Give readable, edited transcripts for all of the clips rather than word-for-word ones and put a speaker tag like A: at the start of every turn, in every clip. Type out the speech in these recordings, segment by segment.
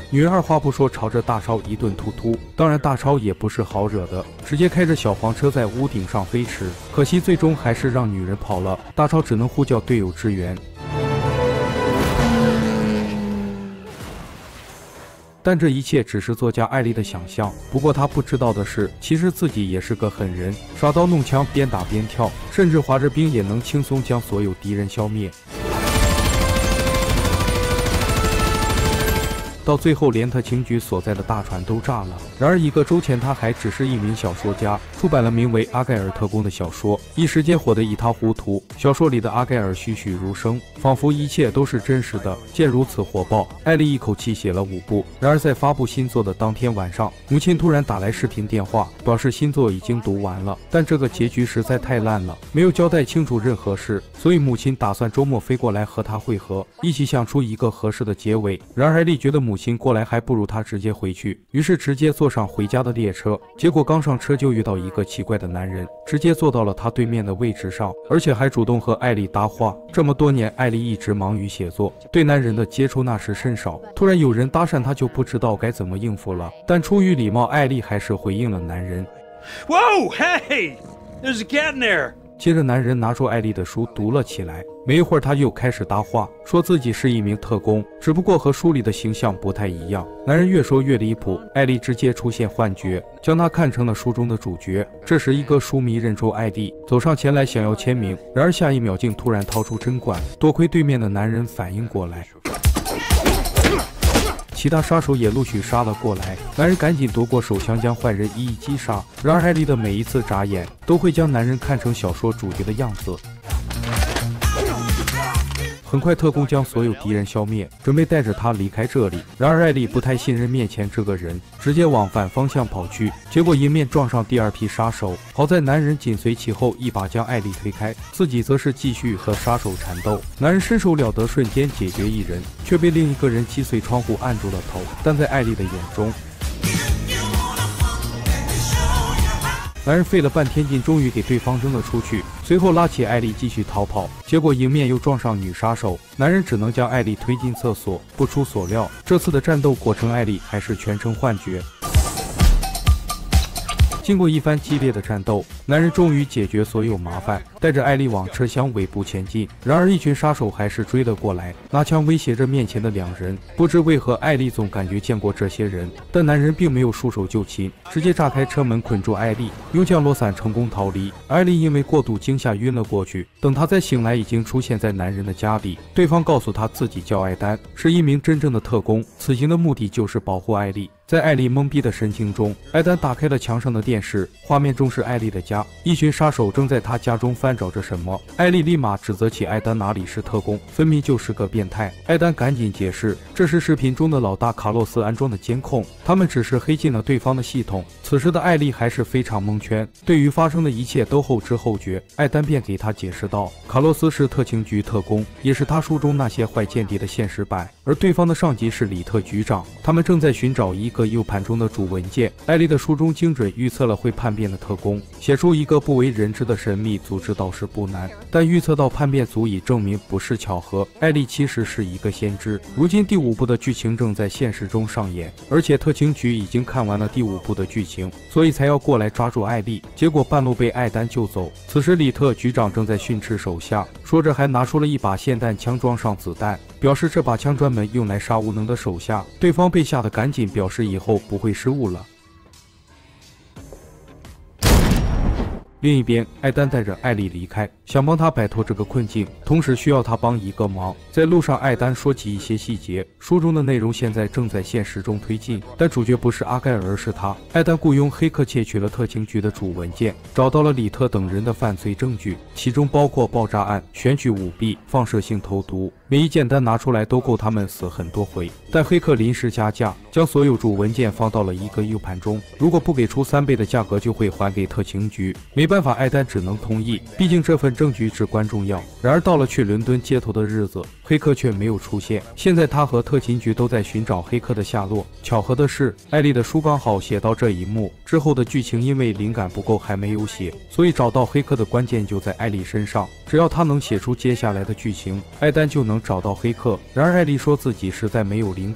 A: 女人二话不说朝着大超一顿突突。当然大超也不是好惹的，直接开着小黄车在屋顶上飞驰，可惜最终还是让女人跑了，大超只能呼叫队友支援。但这一切只是作家艾丽的想象，不过她不知道的是，其实自己也是个狠人，耍刀弄枪，边打边跳，甚至滑着冰也能轻松将所有敌人消灭。到最后，连特勤局所在的大船都炸了。然而，一个周前他还只是一名小说家，出版了名为《阿盖尔特工》的小说，一时间火得一塌糊涂。小说里的阿盖尔栩栩如生，仿佛一切都是真实的。见如此火爆，艾丽一口气写了5部。然而，在发布新作的当天晚上，母亲突然打来视频电话，表示新作已经读完了，但这个结局实在太烂了，没有交代清楚任何事，所以母亲打算周末飞过来和他会合，一起想出一个合适的结尾。然而，艾丽觉得母亲过来还不如他直接回去，于是直接坐上回家的列车。结果刚上车就遇到一个奇怪的男人，直接坐到了他对面的位置上，而且还主动和艾丽搭话。这么多年，艾丽一直忙于写作，对男人的接触那是甚少。突然有人搭讪她，就不知道该怎么应付了。但出于礼貌，艾丽还是回应了男人。
B: Whoa, hey, there's a cat in there.
A: 接着男人拿出艾丽的书读了起来，没一会儿他又开始搭话，说自己是一名特工，只不过和书里的形象不太一样。男人越说越离谱，艾丽直接出现幻觉，将他看成了书中的主角。这时一个书迷认出艾丽，走上前来想要签名，然而下一秒竟突然掏出针管，多亏对面的男人反应过来，其他杀手也陆续杀了过来，男人赶紧夺过手枪将坏人一一击杀。然而艾丽的每一次眨眼都会将男人看成小说主角的样子。很快特工将所有敌人消灭，准备带着他离开这里。然而艾丽不太信任面前这个人，直接往反方向跑去，结果迎面撞上第二批杀手，好在男人紧随其后，一把将艾丽推开，自己则是继续和杀手缠斗。男人身手了得，瞬间解决一人，却被另一个人击碎窗户按住了头，但在艾丽的眼中，男人费了半天劲，终于给对方扔了出去，随后拉起艾丽继续逃跑，结果迎面又撞上女杀手，男人只能将艾丽推进厕所。不出所料，这次的战斗过程艾丽还是全程幻觉。经过一番激烈的战斗，男人终于解决所有麻烦，带着艾丽往车厢尾部前进。然而一群杀手还是追了过来，拿枪威胁着面前的2人。不知为何，艾丽总感觉见过这些人，但男人并没有束手就擒，直接炸开车门捆住艾丽，用降落伞成功逃离。艾丽因为过度惊吓晕了过去，等她再醒来，已经出现在男人的家里。对方告诉她自己叫艾丹，是一名真正的特工，此行的目的就是保护艾丽。在艾丽懵逼的神情中，艾丹打开了墙上的电视，画面中是艾丽的家，一群杀手正在她家中翻找着什么。艾丽立马指责起艾丹哪里是特工，分明就是个变态。艾丹赶紧解释，这是视频中的老大卡洛斯安装的监控，他们只是黑进了对方的系统。此时的艾丽还是非常蒙圈，对于发生的一切都后知后觉。艾丹便给他解释道，卡洛斯是特勤局特工，也是他书中那些坏间谍的现实版，而对方的上级是李特局长，他们正在寻找一个U盘中的主文件。艾丽的书中精准预测了会叛变的特工，写出一个不为人知的神秘组织倒是不难，但预测到叛变足以证明不是巧合。艾丽其实是一个先知。如今第5部的剧情正在现实中上演，而且特勤局已经看完了第5部的剧情，所以才要过来抓住艾丽，结果半路被艾丹救走。此时李特局长正在训斥手下，说着还拿出了一把霰弹枪装上子弹，表示这把枪专门用来杀无能的手下。对方被吓得赶紧表示以后不会失误了。另一边，艾丹带着艾丽离开，想帮她摆脱这个困境，同时需要她帮一个忙。在路上，艾丹说起一些细节，书中的内容现在正在现实中推进，但主角不是阿盖尔，而是他。艾丹雇佣黑客窃取了特勤局的主文件，找到了李特等人的犯罪证据，其中包括爆炸案、选举舞弊、放射性投毒，每一件单拿出来都够他们死很多回。但黑客临时加价，将所有主文件放到了一个 U 盘中，如果不给出3倍的价格，就会还给特勤局。没办法，艾丹只能同意，毕竟这份证据至关重要。然而到了去伦敦接头的日子，黑客却没有出现。现在他和特勤局都在寻找黑客的下落。巧合的是，艾丽的书刚好写到这一幕，之后的剧情因为灵感不够还没有写，所以找到黑客的关键就在艾丽身上。只要他能写出接下来的剧情，艾丹就能找到黑客。然而艾丽说自己实在没有灵感，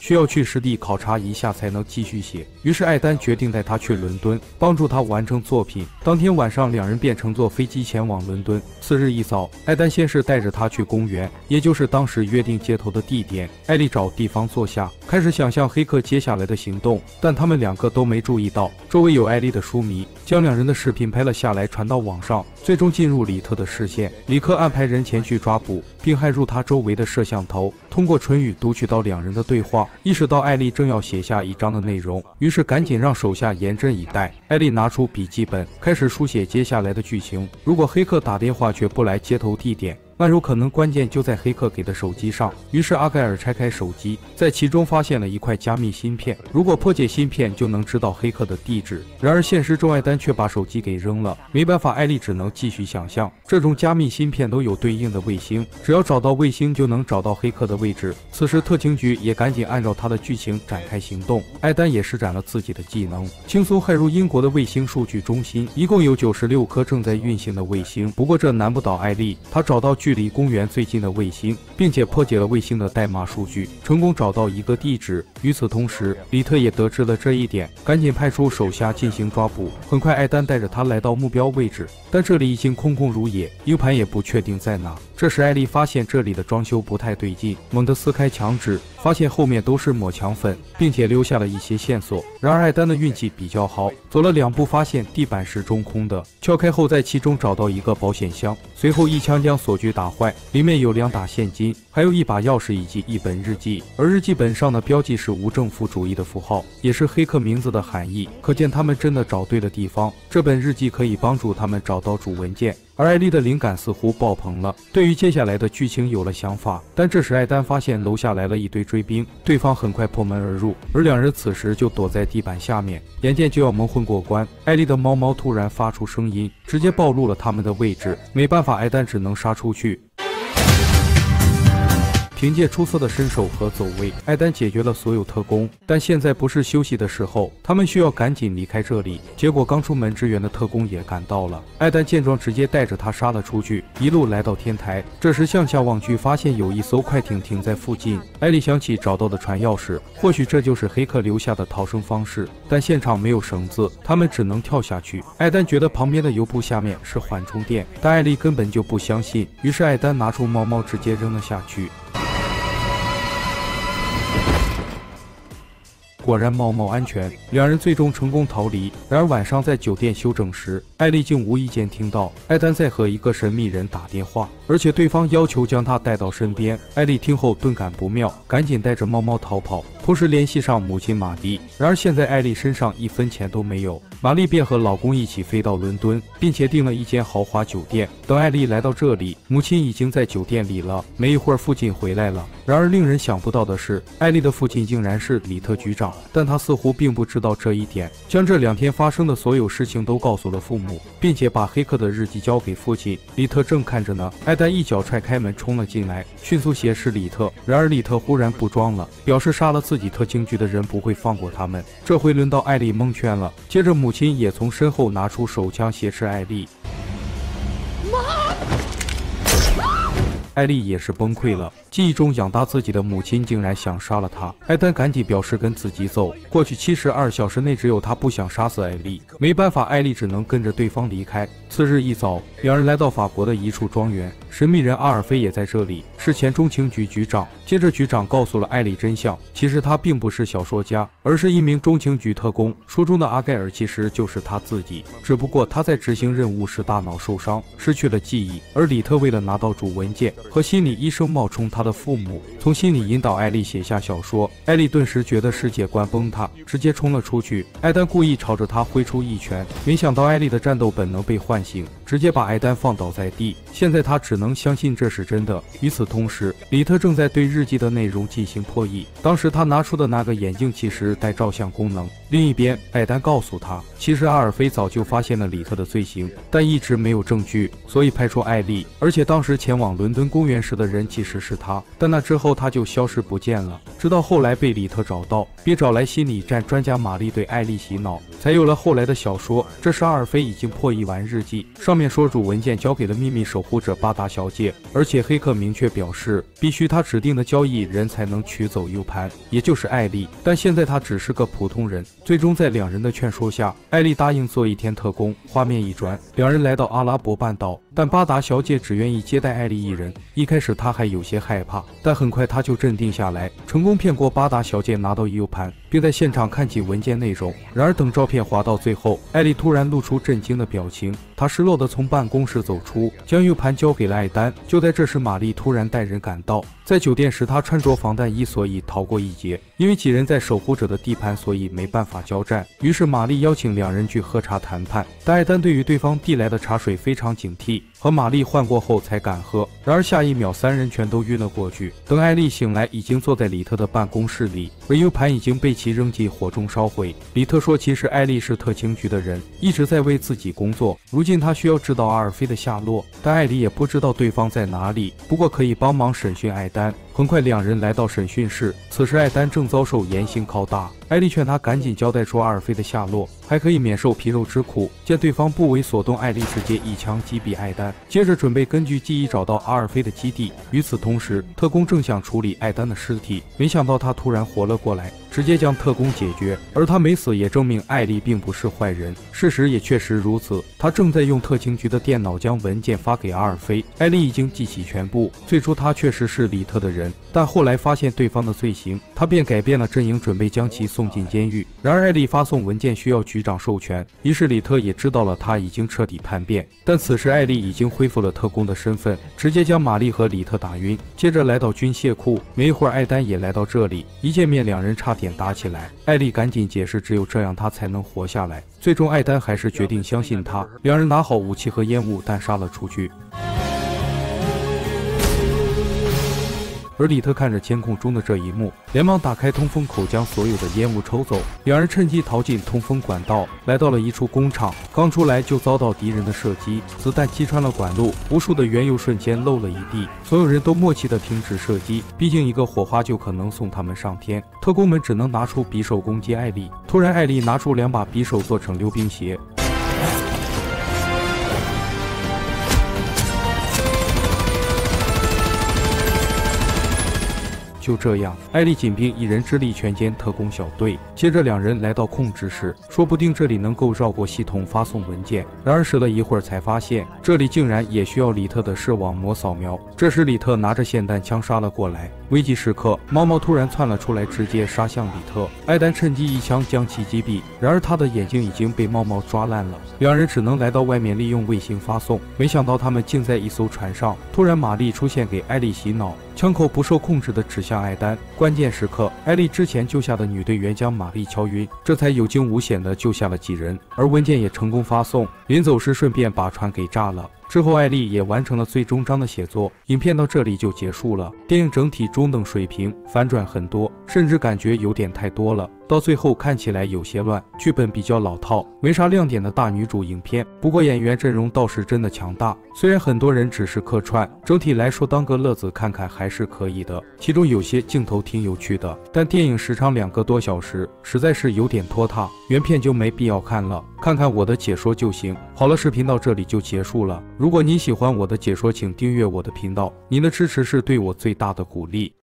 A: 需要去实地考察一下才能继续写。于是艾丹决定带他去伦敦，帮助他完成作品。当天晚上，两人便乘坐飞机前往伦敦。次日一早，艾丹先是带着他去公园，也就是当时约定接头的地点。艾丽找地方坐下，开始想象黑客接下来的行动，但他们两个都没注意到周围有艾丽的书迷，将两人的视频拍了下来，传到网上，最终进入里特的视线。里克安排人前去抓捕，并害入他周围的摄像头，通过唇语读取到两人的对话，意识到艾丽正要写下一章的内容，于是赶紧让手下严阵以待。艾丽拿出笔记本，开始书写接下来的剧情。如果黑客打电话却不来接头地点，那有可能关键就在黑客给的手机上。于是阿盖尔拆开手机，在其中发现了一块加密芯片，如果破解芯片就能知道黑客的地址。然而现实中艾丹却把手机给扔了，没办法，艾丽只能继续想象，这种加密芯片都有对应的卫星，只要找到卫星就能找到黑客的位置。此时特勤局也赶紧按照他的剧情展开行动，艾丹也施展了自己的技能，轻松骇入英国的卫星数据中心，一共有96颗正在运行的卫星。不过这难不倒艾丽，她找到距离公园最近的卫星，并且破解了卫星的代码数据，成功找到一个地址。与此同时，里特也得知了这一点，赶紧派出手下进行抓捕。很快，艾丹带着他来到目标位置，但这里已经空空如也，U 盘也不确定在哪。这时，艾丽发现这里的装修不太对劲，猛地撕开墙纸，发现后面都是抹墙粉，并且留下了一些线索。然而艾丹的运气比较好，走了2步发现地板是中空的，撬开后在其中找到一个保险箱，随后一枪将锁具打坏，里面有2沓现金，还有一把钥匙以及一本日记，而日记本上的标记是无政府主义的符号，也是黑客名字的含义，可见他们真的找对了地方。这本日记可以帮助他们找到主文件。而艾丽的灵感似乎爆棚了，对于接下来的剧情有了想法。但这时艾丹发现楼下来了一堆追兵，对方很快破门而入，而两人此时就躲在地板下面，眼见就要蒙混过关。艾丽的猫猫突然发出声音，直接暴露了他们的位置，没办法，艾丹只能杀出去。凭借出色的身手和走位，艾丹解决了所有特工。但现在不是休息的时候，他们需要赶紧离开这里。结果刚出门支援的特工也赶到了，艾丹见状直接带着他杀了出去，一路来到天台。这时向下望去，发现有一艘快艇停在附近。艾丽想起找到的船钥匙，或许这就是黑客留下的逃生方式。但现场没有绳子，他们只能跳下去。艾丹觉得旁边的油布下面是缓冲垫，但艾丽根本就不相信，于是艾丹拿出猫猫直接扔了下去。果然猫猫安全，两人最终成功逃离。然而晚上在酒店休整时，艾丽竟无意间听到艾丹在和一个神秘人打电话，而且对方要求将他带到身边。艾丽听后顿感不妙，赶紧带着猫猫逃跑，同时联系上母亲玛丽。然而现在艾丽身上1分钱都没有，玛丽便和老公一起飞到伦敦，并且订了一间豪华酒店。等艾丽来到这里，母亲已经在酒店里了。没一会儿，父亲回来了。然而令人想不到的是，艾丽的父亲竟然是里特局长，但他似乎并不知道这一点，将这2天发生的所有事情都告诉了父母，并且把黑客的日记交给父亲。里特正看着呢，艾丹一脚踹开门冲了进来，迅速挟持里特。然而里特忽然不装了，表示杀了自己特勤局的人不会放过他们。这回轮到艾丽蒙圈了，接着母亲也从身后拿出手枪挟持艾丽。艾丽也是崩溃了，记忆中养大自己的母亲竟然想杀了她。艾丹赶紧表示跟自己走，过去72小时内只有他不想杀死艾丽。没办法，艾丽只能跟着对方离开。次日一早，两人来到法国的一处庄园，神秘人阿尔菲也在这里，是前中情局局长。接着局长告诉了艾丽真相，其实他并不是小说家，而是一名中情局特工。书中的阿盖尔其实就是他自己，只不过他在执行任务时大脑受伤，失去了记忆。而里特为了拿到主文件，和心理医生冒充他的父母，从心里引导艾丽写下小说。艾丽顿时觉得世界观崩塌，直接冲了出去。艾丹故意朝着他挥出一拳，没想到艾丽的战斗本能被唤醒，直接把艾丹放倒在地。现在他只能相信这是真的。与此同时，里特正在对日记的内容进行破译。当时他拿出的那个眼镜其实带照相功能。另一边，艾丹告诉他，其实阿尔菲早就发现了里特的罪行，但一直没有证据，所以派出艾丽。而且当时前往伦敦公园时的人其实是他，但那之后他就消失不见了，直到后来被里特找到，并找来心理战专家玛丽对艾丽洗脑，才有了后来的小说。这时阿尔菲已经破译完日记，上上面说主文件交给了秘密守护者巴达小姐，而且黑客明确表示，必须他指定的交易人才能取走 U 盘，也就是艾丽。但现在他只是个普通人。最终在两人的劝说下，艾丽答应做一天特工。画面一转，两人来到阿拉伯半岛，但巴达小姐只愿意接待艾丽一人。一开始她还有些害怕，但很快她就镇定下来，成功骗过巴达小姐拿到 U 盘，并在现场看起文件内容。然而等照片滑到最后，艾丽突然露出震惊的表情，她失落地从办公室走出，将 U 盘交给了艾丹。就在这时，玛丽突然带人赶到，在酒店时她穿着防弹衣，所以逃过一劫。因为几人在守护者的地盘，所以没办法交战。于是玛丽邀请两人去喝茶谈判，但艾丹对于对方递来的茶水非常警惕，和玛丽换过后才敢喝。然而下一秒，三人全都晕了过去。等艾丽醒来，已经坐在里特的办公室里，而 U 盘已经被其扔进火中烧毁。里特说，其实艾丽是特勤局的人，一直在为自己工作，如今他需要知道阿尔菲的下落，但艾丽也不知道对方在哪里，不过可以帮忙审讯艾丹。很快两人来到审讯室，此时艾丹正遭受严刑拷打，艾丽劝他赶紧交代出阿尔菲的下落，还可以免受皮肉之苦。见对方不为所动，艾丽直接一枪击毙艾丹，接着准备根据记忆找到阿尔菲的基地。与此同时，特工正想处理艾丹的尸体，没想到他突然活了过来，直接将特工解决。而他没死也证明艾丽并不是坏人，事实也确实如此。他正在用特勤局的电脑将文件发给阿尔菲，艾丽已经记起全部。最初他确实是里特的人，但后来发现对方的罪行，他便改变了阵营，准备将其送进监狱。然而艾丽发送文件需要局长授权，于是里特也知道了他已经彻底叛变。但此时艾丽已经恢复了特工的身份，直接将玛丽和里特打晕，接着来到军械库。没一会儿艾丹也来到这里，一见面两人差点打起来，艾丽赶紧解释只有这样他才能活下来。最终艾丹还是决定相信他，两人拿好武器和烟雾弹杀了出去。而里特看着监控中的这一幕，连忙打开通风口，将所有的烟雾抽走。两人趁机逃进通风管道，来到了一处工厂。刚出来就遭到敌人的射击，子弹击穿了管路，无数的原油瞬间漏了一地。所有人都默契地停止射击，毕竟一个火花就可能送他们上天。特工们只能拿出匕首攻击艾丽。突然，艾丽拿出2把匕首做成溜冰鞋。就这样，艾丽仅凭一人之力全歼特工小队。接着两人来到控制室，说不定这里能够绕过系统发送文件。然而试了一会儿才发现，这里竟然也需要里特的视网膜扫描。这时里特拿着霰弹枪杀了过来。危急时刻，猫猫突然窜了出来，直接杀向里特。艾丹趁机一枪将其击毙，然而他的眼睛已经被猫猫抓烂了。两人只能来到外面利用卫星发送。没想到他们竟在一艘船上。突然玛丽出现给艾丽洗脑，枪口不受控制地指向艾丹。关键时刻，艾丽之前救下的女队员将玛丽敲晕，这才有惊无险地救下了几人，而文件也成功发送。临走时顺便把船给炸了。之后艾丽也完成了最终章的写作。影片到这里就结束了。电影整体中等水平，反转很多，甚至感觉有点太多了，到最后看起来有些乱，剧本比较老套，没啥亮点的大女主影片。不过演员阵容倒是真的强大，虽然很多人只是客串，整体来说当个乐子看看还是可以的。其中有些镜头挺有趣的，但电影时长2个多小时，实在是有点拖沓，原片就没必要看了，看看我的解说就行。好了，视频到这里就结束了。如果你喜欢我的解说，请订阅我的频道，您的支持是对我最大的鼓励。